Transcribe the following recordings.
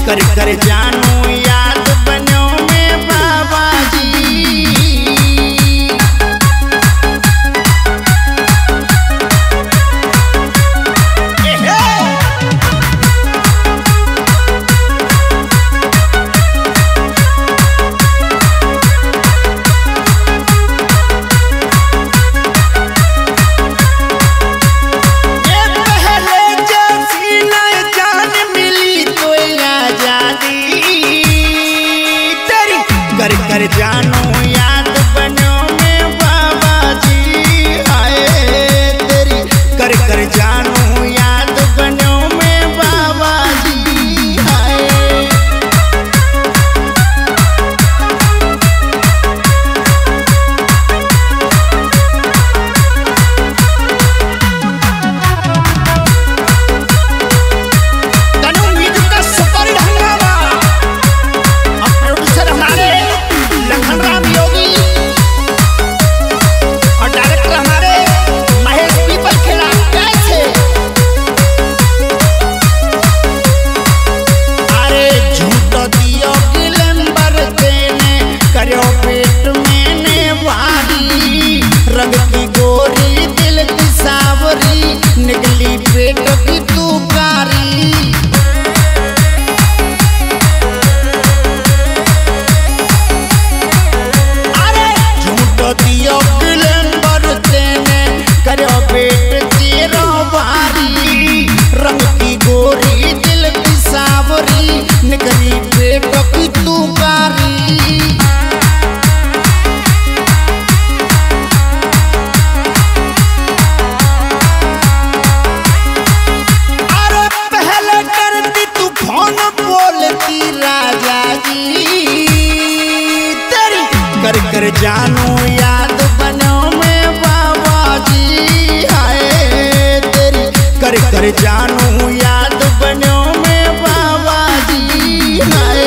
कर कर जानू याद बनो में बाबा जी। कर कर जानू याद बनो में बाबा जी आए तेरी कर कर जानू याद बनो में बाबा जी आए। तनु म्यूजिक का सुपर ढंगावा अब प्रोड्यूसर हमारे लखनराम योगी और डायरेक्टर हमारे महेश पीपल खेला कैसे। अरे झूठ दियो गिलंबर देने करो पेट में ने वारी रंग की गोरी दिल की सावरी निकली पेट की तुकारी। दियो गिलंबर तेने करो पेट तेरा भारी रंग की गोरी दिल की सावरी निकली पेट की तुकारी। अरे पहले करती तू फोन बोलती राजा जी तेरी कर कर जानू याद बनो में बाबा जी आए तेरी कर कर जानू याद बनो में बाबा जी आए।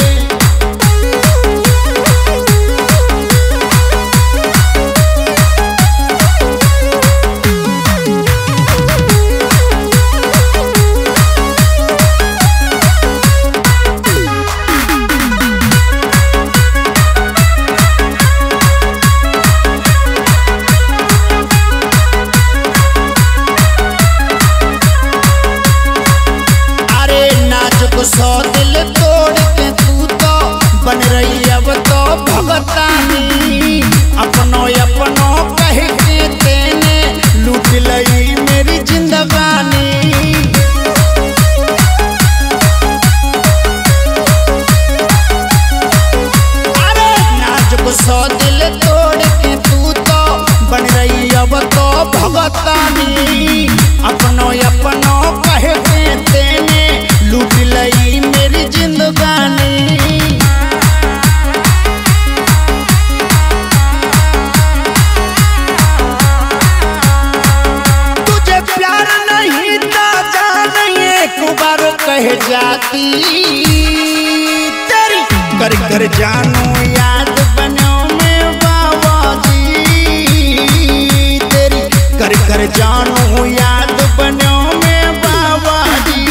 सौ दिल तोड़ के तू तो बन रही अब तो भगतानी अपनो अपनो कह के तेने लूट लई मेरी जिंदगानी। अरे नाजुक सौ दिल तोड़ के तू तो बन रही अब तो भगतानी अपनो अपनो कह के तेने लूट लई मेरी जिंदगानी। तुझे प्यार नहीं था जान एक बार कह जाती तेरी कर कर जानू याद बनो में बाबा जी तेरी कर कर जानू याद बनो में बाबा जी।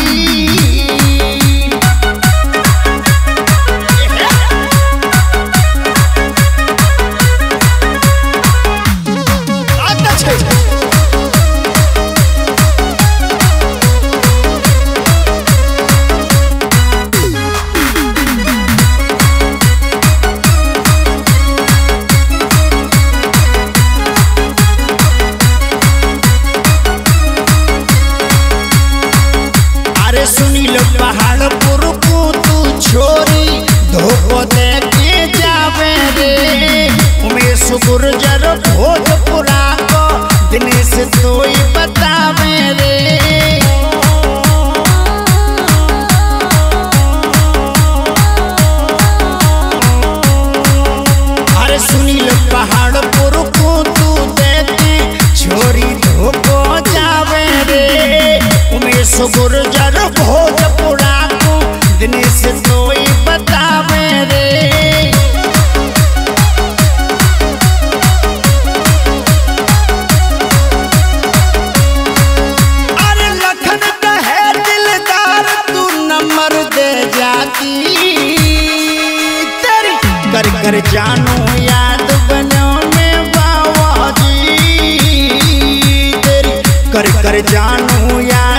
सुनील पहाड़पुर को तू छोरी धोखो दे के जावे रे उमेश गुर्जर भोजपुरा को दिनेश तोई बतावे रे। अरे सुनील पहाड़पुर को तू देखे छोरी धोखो जावे रे उमेश गुर्जर भोजपुरा को दिनेश तोई बतावे रे। दे जाती तेरी कर कर जानू याद बनो में बाबा जी तेरी कर कर जानू याद